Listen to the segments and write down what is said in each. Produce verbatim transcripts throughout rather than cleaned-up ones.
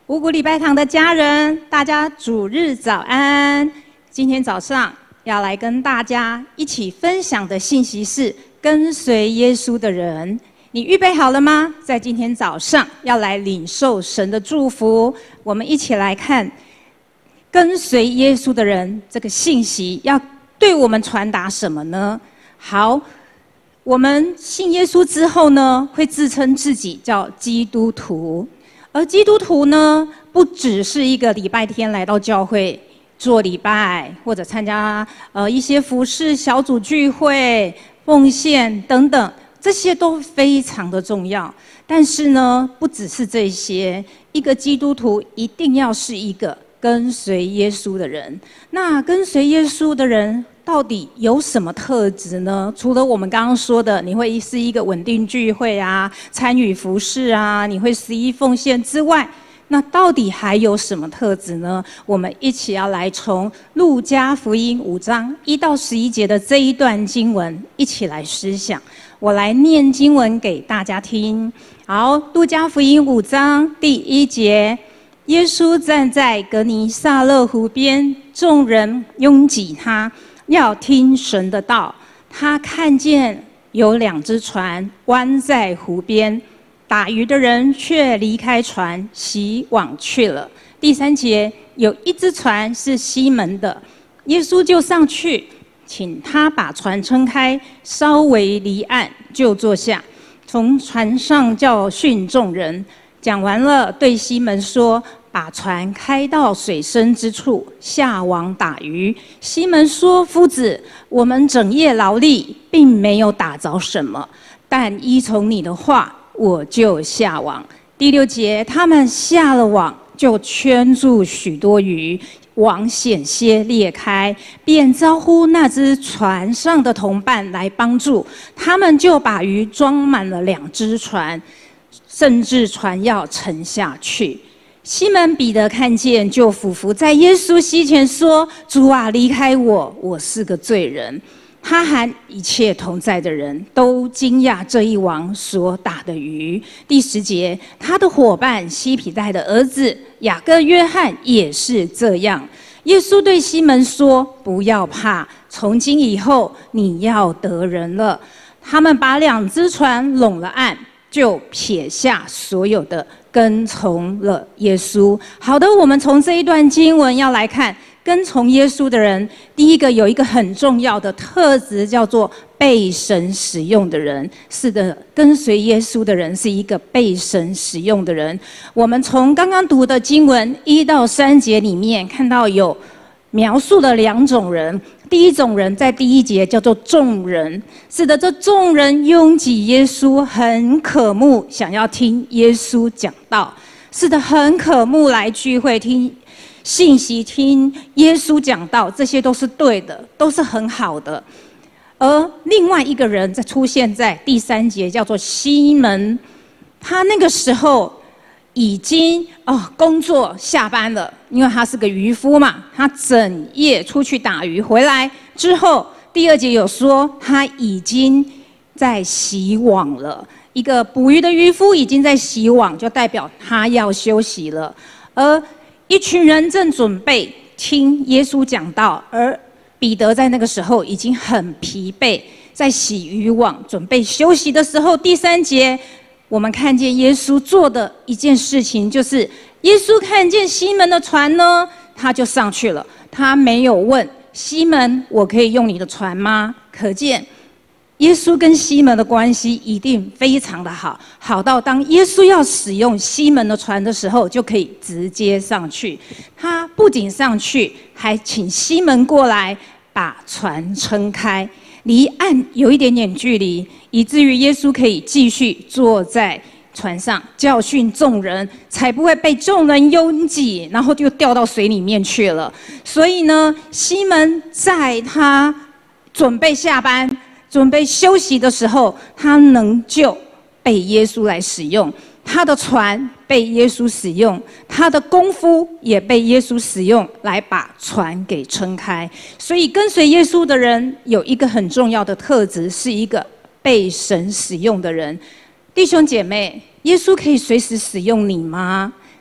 五谷礼拜堂的家人，大家主日早安。今天早上要来跟大家一起分享的信息是跟随耶稣的人。你预备好了吗？在今天早上要来领受神的祝福。我们一起来看跟随耶稣的人这个信息要对我们传达什么呢？好，我们信耶稣之后呢，会自称自己叫基督徒。而基督徒呢，不只是一个礼拜天来到教会做礼拜，或者参加呃一些服事小组聚会、奉献等等，这些都非常的重要。但是呢，不只是这些，一个基督徒一定要是一个跟随耶稣的人。那跟随耶稣的人到底有什么特质呢？除了我们刚刚说的，你会是一个稳定聚会啊，参与服事啊，你会十一奉献之外，那到底还有什么特质呢？我们一起要来从路加福音五章一到十一节的这一段经文一起来思想。我来念经文给大家听。好，路加福音五章第一节。耶稣站在革尼撒勒湖边，众人拥挤他，要听神的道。他看见有两只船弯在湖边，打鱼的人却离开船，洗网去了。第三节，有一只船是西门的，耶稣就上去，请他把船撑开，稍微离岸，就坐下，从船上教训众人。讲完了，对西门说：“把船开到水深之处，下网打鱼。”西门说：“夫子，我们整夜劳力，并没有打着什么，但依从你的话，我就下网。”第六节，他们下了网，就圈住许多鱼，网险些裂开，便招呼那只船上的同伴来帮助，他们就把鱼装满了两只船，甚至船要沉下去。西门彼得看见，就俯伏在耶稣膝前说：“主啊，离开我，我是个罪人。”他和一切同在的人都惊讶这一网所打的鱼。第十节，他的伙伴西庇太的儿子雅各、约翰也是这样。耶稣对西门说：“不要怕，从今以后你要得人了。”他们把两只船拢了岸，就撇下所有的，跟从了耶稣。好的，我们从这一段经文要来看跟从耶稣的人，第一个有一个很重要的特质，叫做被神使用的人。是的，跟随耶稣的人是一个被神使用的人。我们从刚刚读的经文一到三节里面看到有描述的两种人。第一种人在第一节叫做众人。是的，这众人拥挤耶稣，很渴慕想要听耶稣讲道。是的，很渴慕来聚会听信息，听耶稣讲道，这些都是对的，都是很好的。而另外一个人在出现在第三节，叫做西门。他那个时候已经哦工作下班了，因为他是个渔夫嘛，他整夜出去打鱼，回来之后，第二节有说他已经在洗网了。一个捕鱼的渔夫已经在洗网，就代表他要休息了。而一群人正准备听耶稣讲道，而彼得在那个时候已经很疲惫，在洗渔网准备休息的时候，第三节我们看见耶稣做的一件事情，就是耶稣看见西门的船呢，他就上去了。他没有问西门：“我可以用你的船吗？”可见耶稣跟西门的关系一定非常的好，好到当耶稣要使用西门的船的时候，就可以直接上去。他不仅上去，还请西门过来把船撑开，离岸有一点点距离，以至于耶稣可以继续坐在船上教训众人，才不会被众人拥挤，然后就掉到水里面去了。所以呢，西门在他准备下班、准备休息的时候，他能就被耶稣来使用，他的船被耶稣使用，他的功夫也被耶稣使用，来把船给撑开。所以跟随耶稣的人有一个很重要的特质，是一个被神使用的人。弟兄姐妹，耶稣可以随时使用你吗？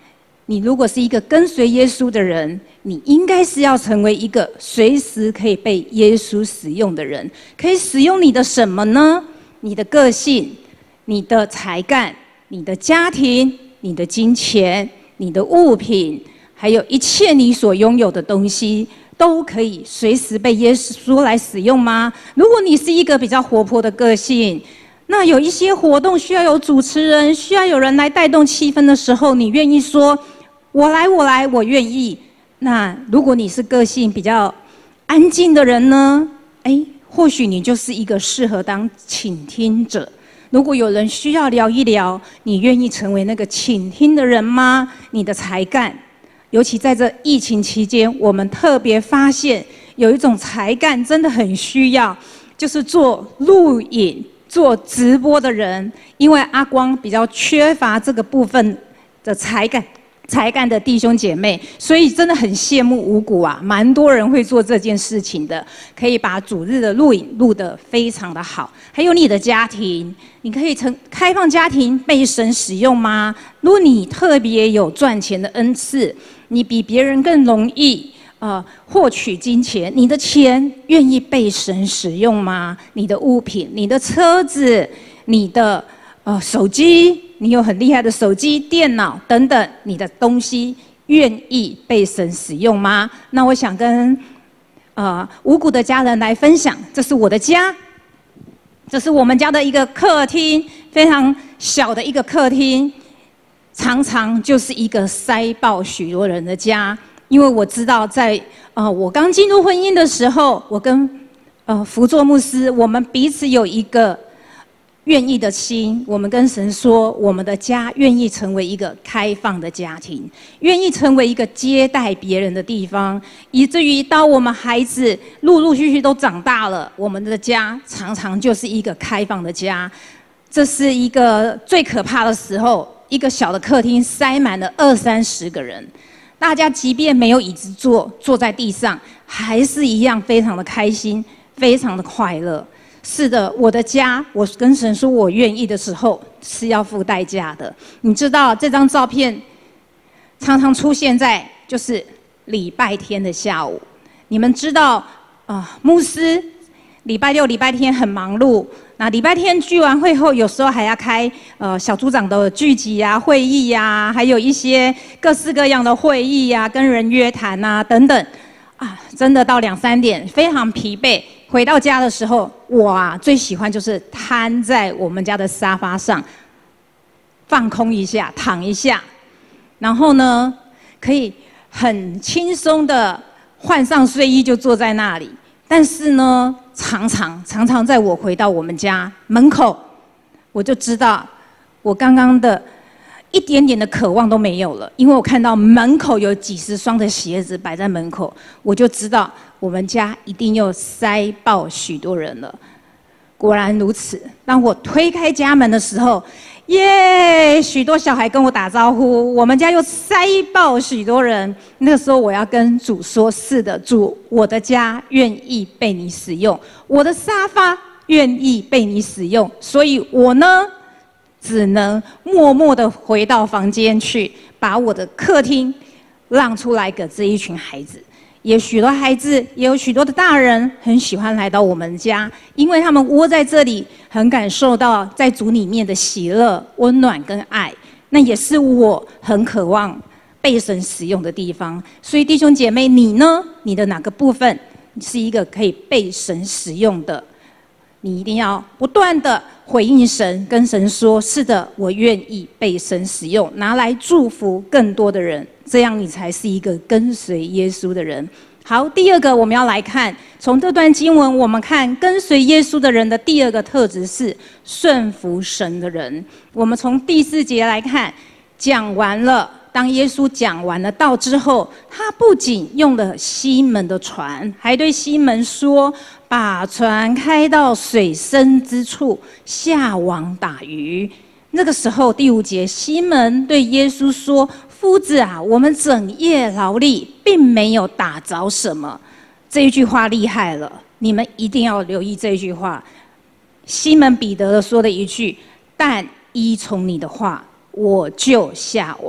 你如果是一个跟随耶稣的人，你应该是要成为一个随时可以被耶稣使用的人。可以使用你的什么呢？你的个性、你的才干、你的家庭、你的金钱、你的物品，还有一切你所拥有的东西，都可以随时被耶稣来使用吗？如果你是一个比较活泼的个性，那有一些活动需要有主持人，需要有人来带动气氛的时候，你愿意说我来我来我愿意。那如果你是个性比较安静的人呢？哎，或许你就是一个适合当倾听者。如果有人需要聊一聊，你愿意成为那个倾听的人吗？你的才干，尤其在这疫情期间，我们特别发现有一种才干真的很需要，就是做录影、做直播的人。因为阿光比较缺乏这个部分的才干。才干的弟兄姐妹，所以真的很羡慕五谷啊，蛮多人会做这件事情的，可以把主日的录影录得非常的好。还有你的家庭，你可以成开放家庭被神使用吗？如果你特别有赚钱的恩赐，你比别人更容易呃获取金钱，你的钱愿意被神使用吗？你的物品、你的车子、你的呃手机。你有很厉害的手机、电脑等等，你的东西愿意被神使用吗？那我想跟呃五谷的家人来分享，这是我的家，这是我们家的一个客厅，非常小的一个客厅，常常就是一个塞爆许多人的家。因为我知道在，呃我刚进入婚姻的时候，我跟呃福作牧师，我们彼此有一个愿意的心，我们跟神说，我们的家愿意成为一个开放的家庭，愿意成为一个接待别人的地方，以至于当我们孩子陆陆续续都长大了，我们的家常常就是一个开放的家。这是一个最可怕的时候，一个小的客厅塞满了二三十个人，大家即便没有椅子坐，坐在地上，还是一样非常的开心，非常的快乐。是的，我的家，我跟神说我愿意的时候是要付代价的。你知道这张照片常常出现在就是礼拜天的下午。你们知道啊、呃，牧师礼拜六、礼拜天很忙碌。那礼拜天聚完会后，有时候还要开呃小组长的聚集啊、会议啊，还有一些各式各样的会议啊，跟人约谈啊等等。啊，真的到两三点非常疲惫。回到家的时候，我啊最喜欢就是瘫在我们家的沙发上，放空一下，躺一下，然后呢，可以很轻松的换上睡衣就坐在那里。但是呢，常常常常在我回到我们家门口，我就知道我刚刚的一点点的渴望都没有了，因为我看到门口有几十双的鞋子摆在门口，我就知道我们家一定又塞爆许多人了。果然如此，当我推开家门的时候，耶，许多小孩跟我打招呼，我们家又塞爆许多人。那个时候我要跟主说，是的，主，我的家愿意被你使用，我的沙发愿意被你使用，所以我呢只能默默地回到房间去，把我的客厅让出来给这一群孩子。也许多孩子，也有许多的大人很喜欢来到我们家，因为他们窝在这里，很感受到在主里面的喜乐、温暖跟爱。那也是我很渴望被神使用的地方。所以弟兄姐妹，你呢？你的哪个部分是一个可以被神使用的？你一定要不断的回应神，跟神说：是的，我愿意被神使用，拿来祝福更多的人，这样你才是一个跟随耶稣的人。好，第二个我们要来看，从这段经文我们看跟随耶稣的人的第二个特质是顺服神的人。我们从第四节来看，讲完了，当耶稣讲完了道之后，他不仅用了西门的船，还对西门说：把船开到水深之处，下网打鱼。那个时候，第五节，西门对耶稣说：夫子啊，我们整夜劳力，并没有打着什么。这一句话厉害了，你们一定要留意这一句话。西门彼得说的一句：但依从你的话，我就下网。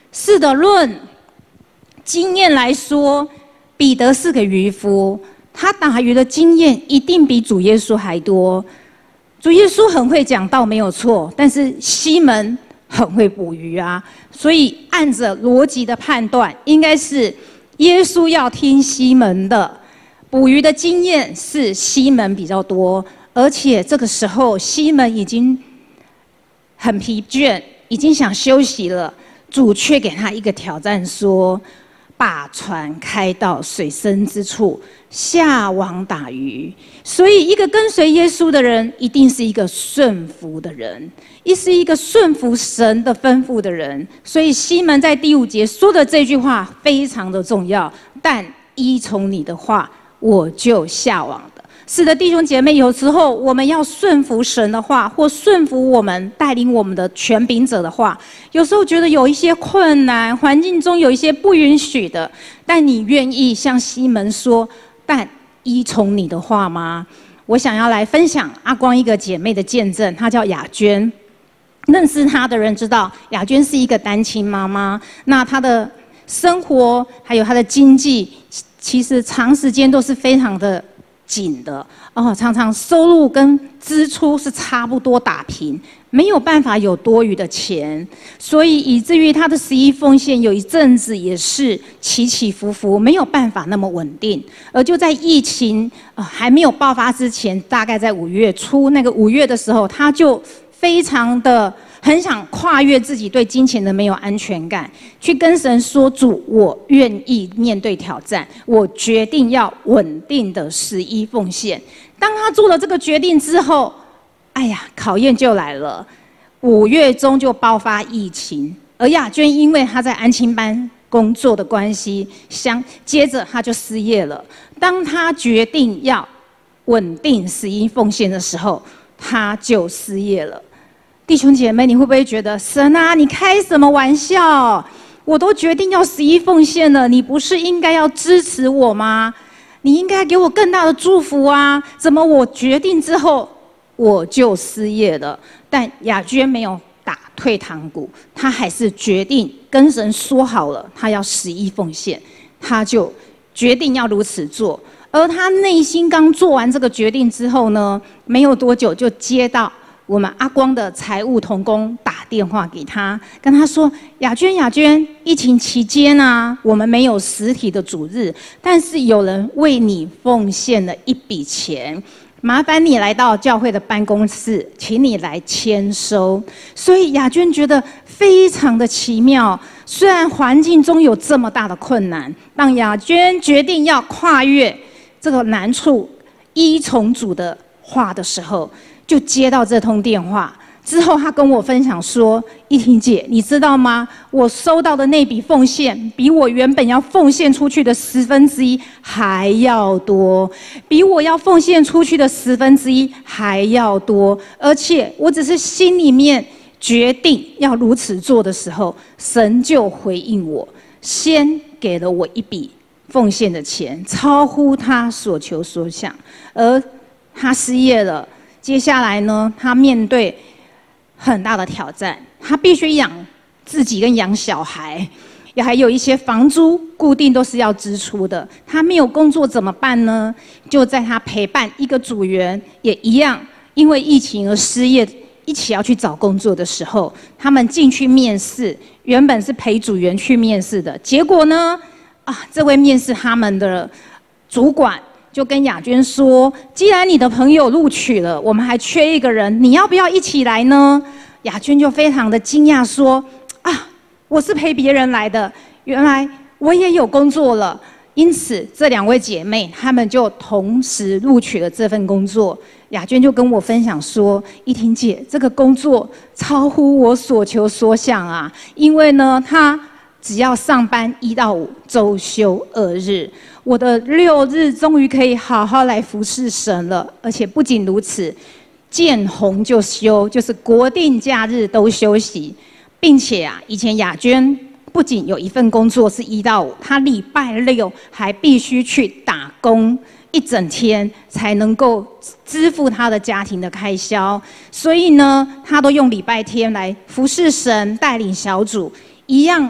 是的，论经验来说，彼得是个渔夫，他打鱼的经验一定比主耶稣还多。主耶稣很会讲道，没有错，但是西门很会捕鱼啊，所以按着逻辑的判断，应该是耶稣要听西门的。捕鱼的经验是西门比较多，而且这个时候西门已经很疲倦，已经想休息了。主却给他一个挑战，说：把船开到水深之处，下网打鱼。所以，一个跟随耶稣的人，一定是一个顺服的人，亦是一个顺服神的吩咐的人。所以，西门在第五节说的这句话非常的重要。但依从你的话，我就下网的。是的，弟兄姐妹，有时候我们要顺服神的话，或顺服我们带领我们的权柄者的话。有时候觉得有一些困难，环境中有一些不允许的，但你愿意向西门说：但依从你的话吗？我想要来分享阿光一个姐妹的见证，她叫雅娟。认识她的人知道，雅娟是一个单亲妈妈。那她的生活还有她的经济，其实长时间都是非常的紧的哦，常常收入跟支出是差不多打平，没有办法有多余的钱，所以以至于他的十一奉献有一阵子也是起起伏伏，没有办法那么稳定。而就在疫情、呃、还没有爆发之前，大概在五月初那个五月的时候，他就非常的很想跨越自己对金钱的没有安全感，去跟神说：主，我愿意面对挑战，我决定要稳定的十一奉献。当他做了这个决定之后，哎呀，考验就来了。五月中就爆发疫情，而雅娟因为她在安亲班工作的关系，相接着她就失业了。当她决定要稳定十一奉献的时候，她就失业了。弟兄姐妹，你会不会觉得神啊，你开什么玩笑？我都决定要十一奉献了，你不是应该要支持我吗？你应该给我更大的祝福啊！怎么我决定之后我就失业了？但雅娟没有打退堂鼓，她还是决定跟神说好了，她要十一奉献，她就决定要如此做。而她内心刚做完这个决定之后呢，没有多久就接到我们阿光的财务同工打电话给他，跟他说：雅娟，雅娟，疫情期间啊，我们没有实体的主日，但是有人为你奉献了一笔钱，麻烦你来到教会的办公室，请你来签收。所以雅娟觉得非常的奇妙，虽然环境中有这么大的困难，当雅娟决定要跨越这个难处，依从主的话的时候，就接到这通电话之后，他跟我分享说：依婷姐，你知道吗？我收到的那笔奉献，比我原本要奉献出去的十分之一还要多，比我要奉献出去的十分之一还要多。而且我只是心里面决定要如此做的时候，神就回应我，先给了我一笔奉献的钱，超乎他所求所想。而他失业了，接下来呢，他面对很大的挑战，他必须养自己跟养小孩，也还有一些房租固定都是要支出的。他没有工作怎么办呢？就在他陪伴一个组员也一样，因为疫情而失业，一起要去找工作的时候，他们进去面试，原本是陪组员去面试的，结果呢，啊，这位面试他们的主管就跟雅娟说：既然你的朋友录取了，我们还缺一个人，你要不要一起来呢？雅娟就非常的惊讶说：啊，我是陪别人来的，原来我也有工作了。因此这两位姐妹她们就同时录取了这份工作。雅娟就跟我分享说：依婷姐，这个工作超乎我所求所想啊，因为呢她只要上班一到五，周休二日，我的六日终于可以好好来服侍神了。而且不仅如此，见红就休，就是国定假日都休息，并且啊，以前雅娟不仅有一份工作是一到五，她礼拜六还必须去打工一整天，才能够支付她的家庭的开销。所以呢，她都用礼拜天来服侍神，带领小组，一样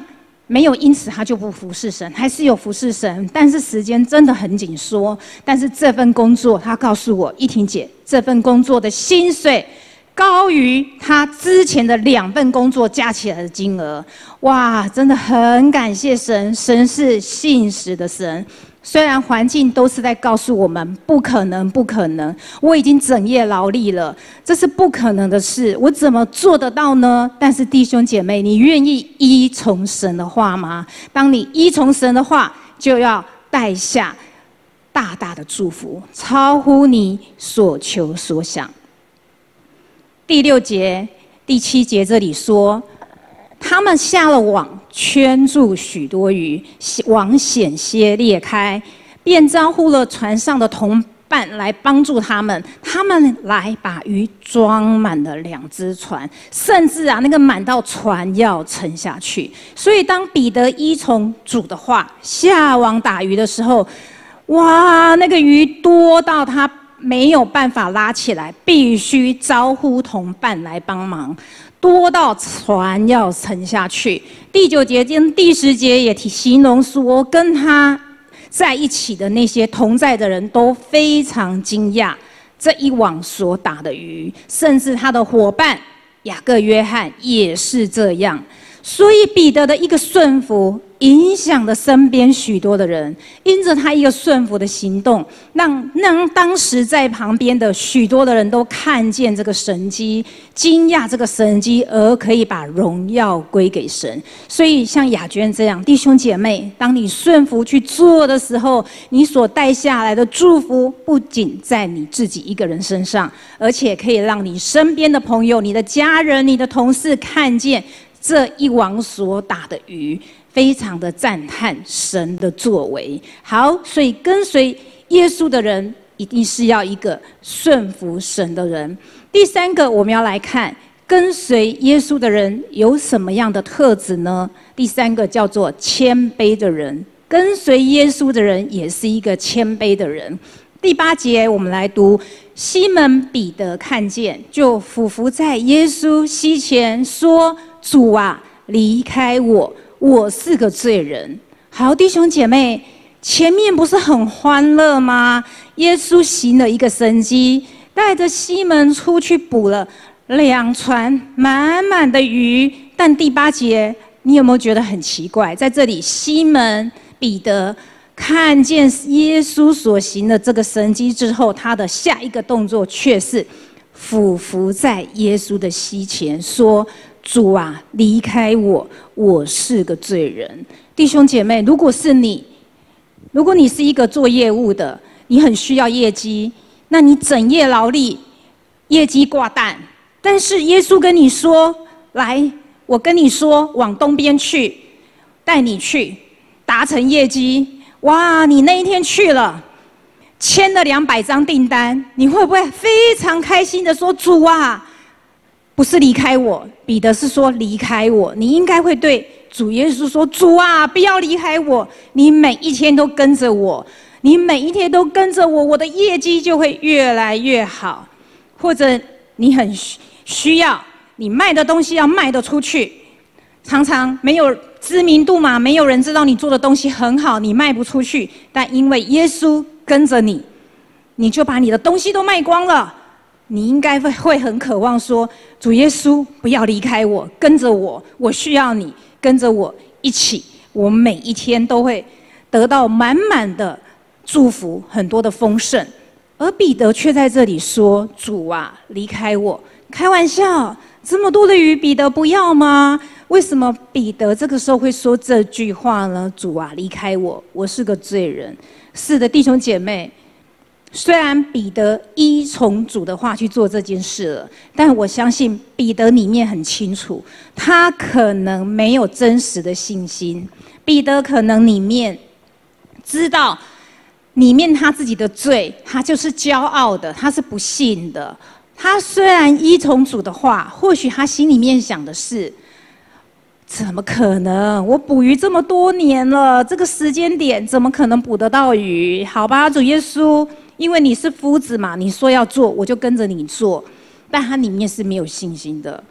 没有因此他就不服侍神，还是有服侍神，但是时间真的很紧缩。但是这份工作，他告诉我，依婷姐，这份工作的薪水高于他之前的两份工作加起来的金额。哇，真的很感谢神，神是信实的神。虽然环境都是在告诉我们不可能，不可能，我已经整夜劳力了，这是不可能的事，我怎么做得到呢？但是弟兄姐妹，你愿意依从神的话吗？当你依从神的话，就要带下大大的祝福，超乎你所求所想。第六节、第七节这里说，他们下了网，圈住许多鱼，网险些裂开，便招呼了船上的同伴来帮助他们。他们来把鱼装满了两只船，甚至啊，那个满到船要沉下去。所以当彼得依从主的话，下网打鱼的时候，哇，那个鱼多到他没有办法拉起来，必须招呼同伴来帮忙。多到船要沉下去。第九节跟第十节也提形容说，跟他在一起的那些同在的人都非常惊讶这一网所打的鱼，甚至他的伙伴雅各、约翰也是这样。所以彼得的一个顺服，影响了身边许多的人，因着他一个顺服的行动，让让当时在旁边的许多的人都看见这个神迹，惊讶这个神迹，而可以把荣耀归给神。所以像雅娟这样弟兄姐妹，当你顺服去做的时候，你所带下来的祝福，不仅在你自己一个人身上，而且可以让你身边的朋友、你的家人、你的同事看见这一网所打的鱼，非常的赞叹神的作为。好，所以跟随耶稣的人，一定是要一个顺服神的人。第三个，我们要来看跟随耶稣的人有什么样的特质呢？第三个叫做谦卑的人。跟随耶稣的人也是一个谦卑的人。第八节，我们来读：西门彼得看见，就俯伏在耶稣膝前说：“主啊，离开我，我是个罪人。”好，弟兄姐妹，前面不是很欢乐吗？耶稣行了一个神迹，带着西门出去捕了两船满满的鱼。但第八节，你有没有觉得很奇怪？在这里，西门彼得看见耶稣所行的这个神迹之后，他的下一个动作却是俯伏在耶稣的膝前说：“主啊，离开我，我是个罪人。”弟兄姐妹，如果是你，如果你是一个做业务的，你很需要业绩，那你整夜劳力，业绩挂蛋，但是耶稣跟你说：“来，我跟你说，往东边去，带你去达成业绩。”哇，你那一天去了，签了两百张订单，你会不会非常开心的说：“主啊，不是离开我，彼得是说离开我。”你应该会对主耶稣说：“主啊，不要离开我，你每一天都跟着我，你每一天都跟着我，我的业绩就会越来越好。”或者你很需要，你卖的东西要卖得出去，常常没有知名度嘛，没有人知道你做的东西很好，你卖不出去。但因为耶稣跟着你，你就把你的东西都卖光了。你应该会会很渴望说：“主耶稣，不要离开我，跟着我，我需要你，跟着我一起，我每一天都会得到满满的祝福，很多的丰盛。”而彼得却在这里说：“主啊，离开我！”开玩笑，这么多的鱼，彼得不要吗？为什么彼得这个时候会说这句话呢？“主啊，离开我，我是个罪人。”是的，弟兄姐妹，虽然彼得依从主的话去做这件事了，但我相信彼得里面很清楚，他可能没有真实的信心。彼得可能里面知道，里面他自己的罪，他就是骄傲的，他是不信的。他虽然依从主的话，或许他心里面想的是：怎么可能？我捕鱼这么多年了，这个时间点怎么可能捕得到鱼？好吧，主耶稣，因为你是夫子嘛，你说要做，我就跟着你做。但他里面是没有信心的。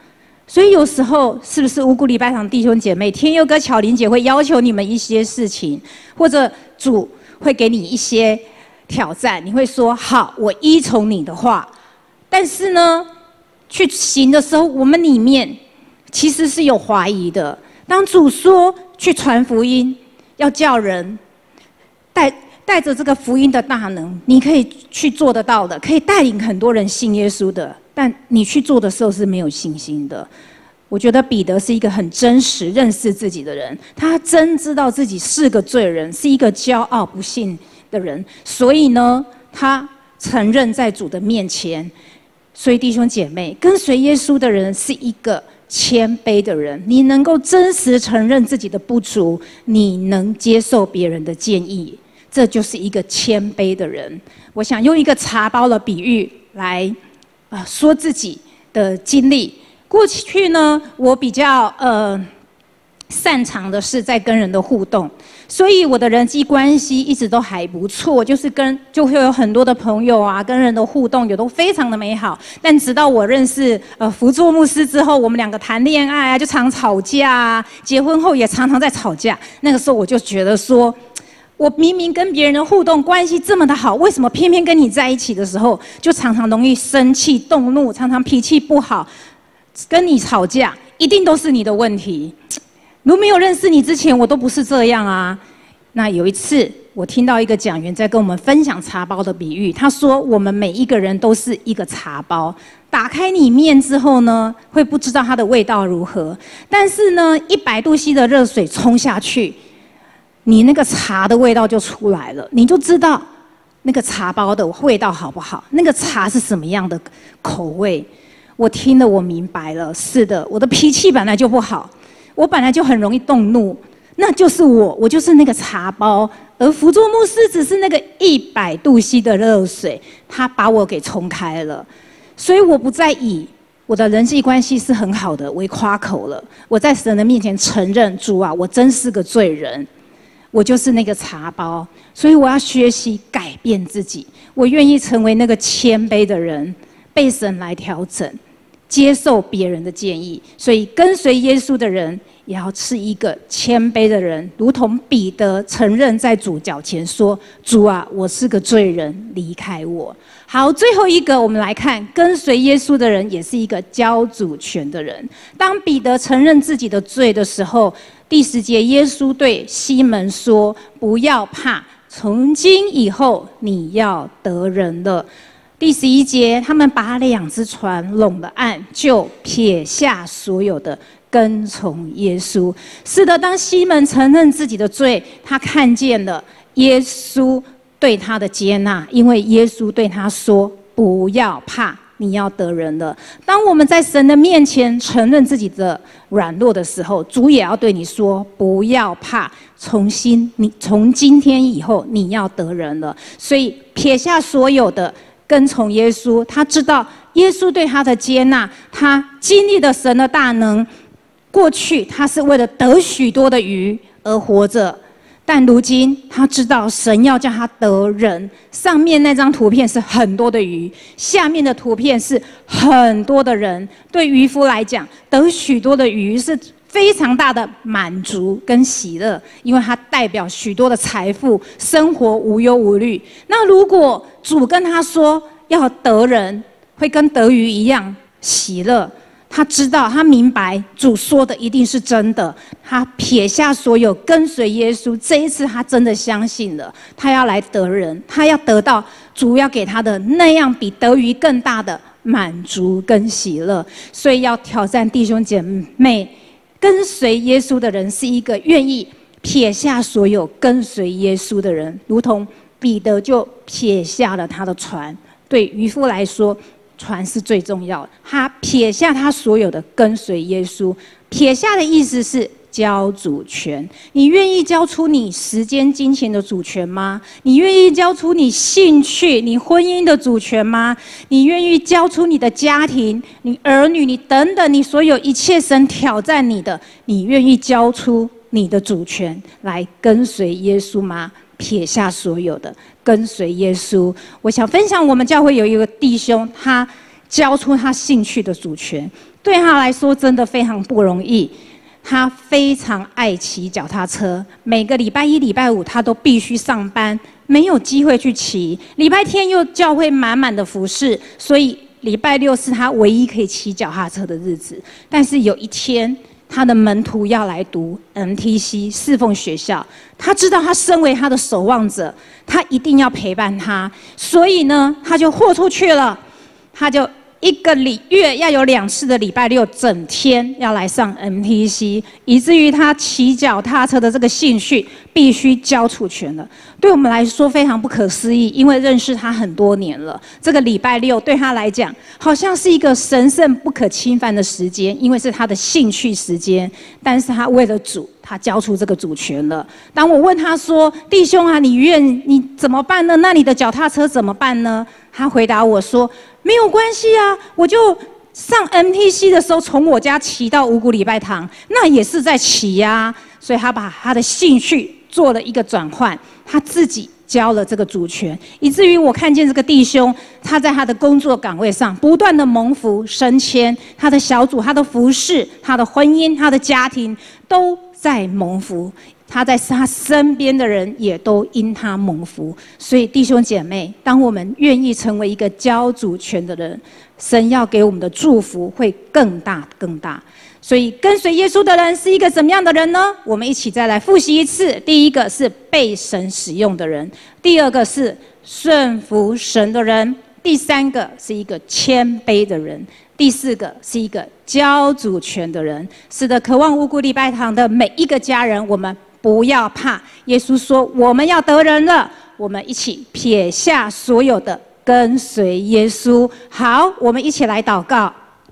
所以有时候是不是五谷礼拜堂弟兄姐妹，天佑哥、巧玲姐会要求你们一些事情，或者主会给你一些挑战，你会说好，我依从你的话。但是呢，去行的时候，我们里面其实是有怀疑的。当主说去传福音，要叫人带带着这个福音的大能，你可以去做得到的，可以带领很多人信耶稣的。但你去做的时候是没有信心的。我觉得彼得是一个很真实、认识自己的人，他真知道自己是个罪人，是一个骄傲不信的人，所以呢，他承认在主的面前。所以弟兄姐妹，跟随耶稣的人是一个谦卑的人，你能够真实承认自己的不足，你能接受别人的建议，这就是一个谦卑的人。我想用一个茶包的比喻来啊，说自己的经历。过去呢，我比较呃擅长的是在跟人的互动，所以我的人际关系一直都还不错，就是跟就会有很多的朋友啊，跟人的互动也都非常的美好。但直到我认识呃福作牧师之后，我们两个谈恋爱啊，就常吵架啊，结婚后也常常在吵架。那个时候我就觉得说，我明明跟别人的互动关系这么的好，为什么偏偏跟你在一起的时候，就常常容易生气、动怒，常常脾气不好，跟你吵架，一定都是你的问题。如没有认识你之前，我都不是这样啊。那有一次，我听到一个讲员在跟我们分享茶包的比喻，他说我们每一个人都是一个茶包，打开里面之后呢，会不知道它的味道如何，但是呢，一百度 C 的热水冲下去，你那个茶的味道就出来了，你就知道那个茶包的味道好不好，那个茶是什么样的口味。我听了，我明白了，是的，我的脾气本来就不好，我本来就很容易动怒，那就是我，我就是那个茶包，而福作牧师只是那个一百度 C 的热水，他把我给冲开了，所以我不再以我的人际关系是很好的为夸口了，我在神的面前承认，主啊，我真是个罪人。我就是那个茶包，所以我要学习改变自己。我愿意成为那个谦卑的人，被神来调整，接受别人的建议。所以跟随耶稣的人，也要是一个谦卑的人，如同彼得承认在主脚前说：“主啊，我是个罪人，离开我。”好，最后一个，我们来看跟随耶稣的人，也是一个交主权的人。当彼得承认自己的罪的时候，第十节，耶稣对西门说：“不要怕，从今以后你要得人了。”第十一节，他们把两只船拢了岸，就撇下所有的，跟从耶稣。是的，当西门承认自己的罪，他看见了耶稣对他的接纳，因为耶稣对他说：“不要怕，你要得人了。”当我们在神的面前承认自己的软弱的时候，主也要对你说：“不要怕，从新你从今天以后你要得人了。”所以撇下所有的，跟从耶稣。他知道耶稣对他的接纳，他经历了神的大能。过去他是为了得许多的鱼而活着，但如今他知道神要叫他得人。上面那张图片是很多的鱼，下面的图片是很多的人。对渔夫来讲，得许多的鱼是非常大的满足跟喜乐，因为它代表许多的财富，生活无忧无虑。那如果主跟他说要得人，会跟得鱼一样喜乐。他知道，他明白主说的一定是真的。他撇下所有，跟随耶稣。这一次，他真的相信了，他要来得人，他要得到主要给他的那样比得鱼更大的满足跟喜乐。所以，要挑战弟兄姐妹，跟随耶稣的人是一个愿意撇下所有跟随耶稣的人，如同彼得就撇下了他的船。对渔夫来说，船是最重要的，他撇下他所有的跟随耶稣。撇下的意思是交主权。你愿意交出你时间金钱的主权吗？你愿意交出你兴趣你婚姻的主权吗？你愿意交出你的家庭你儿女你等等你所有一切神挑战你的，你愿意交出你的主权来跟随耶稣吗？撇下所有的，跟随耶稣。我想分享，我们教会有一个弟兄，他交出他兴趣的主权。对他来说，真的非常不容易。他非常爱骑脚踏车，每个礼拜一、礼拜五他都必须上班，没有机会去骑。礼拜天又教会满满的服侍，所以礼拜六是他唯一可以骑脚踏车的日子。但是有一天，他的门徒要来读 M T C 侍奉学校，他知道他身为他的守望者，他一定要陪伴他，所以呢，他就豁出去了，他就一个礼月要有两次的礼拜六，整天要来上 M T C， 以至于他骑脚踏车的这个兴趣必须交出权了。对我们来说非常不可思议，因为认识他很多年了，这个礼拜六对他来讲好像是一个神圣不可侵犯的时间，因为是他的兴趣时间。但是他为了主，他交出这个主权了。当我问他说：“弟兄啊，你愿你怎么办呢？那你的脚踏车怎么办呢？”他回答我说：“没有关系啊，我就上 M T C 的时候，从我家骑到五股礼拜堂，那也是在骑呀。”所以他把他的兴趣做了一个转换，他自己交了这个主权，以至于我看见这个弟兄，他在他的工作岗位上不断的蒙福升迁，他的小组、他的服事、他的婚姻、他的家庭都在蒙福。他在他身边的人也都因他蒙福，所以弟兄姐妹，当我们愿意成为一个交主权的人，神要给我们的祝福会更大更大。所以跟随耶稣的人是一个怎么样的人呢？我们一起再来复习一次。第一个是被神使用的人，第二个是顺服神的人，第三个是一个谦卑的人，第四个是一个交主权的人。是的，渴望五股礼拜堂的每一个家人，我们不要怕。耶稣说我们要得人了，我们一起撇下所有的，跟随耶稣。好，我们一起来祷告。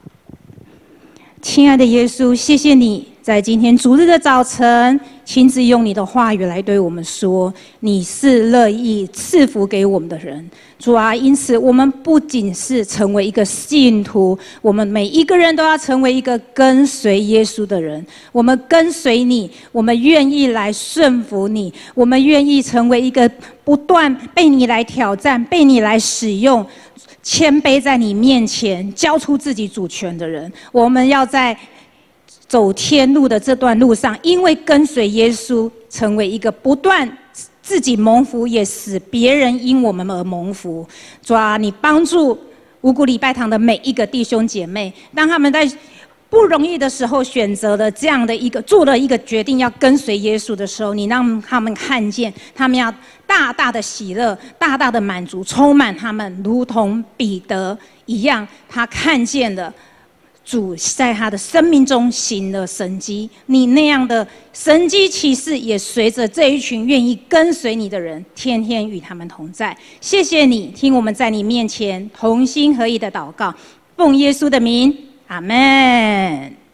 亲爱的耶稣，谢谢你在今天主日的早晨，亲自用你的话语来对我们说，你是乐意赐福给我们的人。主啊，因此我们不仅是成为一个信徒，我们每一个人都要成为一个跟随耶稣的人。我们跟随你，我们愿意来顺服你，我们愿意成为一个不断被你来挑战、被你来使用、谦卑在你面前交出自己主权的人。我们要在走天路的这段路上，因为跟随耶稣，成为一个不断自己蒙福，也使别人因我们而蒙福。主啊，你帮助五股礼拜堂的每一个弟兄姐妹，当他们在不容易的时候选择了这样的一个做了一个决定要跟随耶稣的时候，你让他们看见，他们要大大的喜乐，大大的满足，充满他们，如同彼得一样，他看见了主在他的生命中行了神迹。你那样的神迹奇事，也随着这一群愿意跟随你的人，天天与他们同在。谢谢你，听我们在你面前同心合意的祷告，奉耶稣的名，阿们。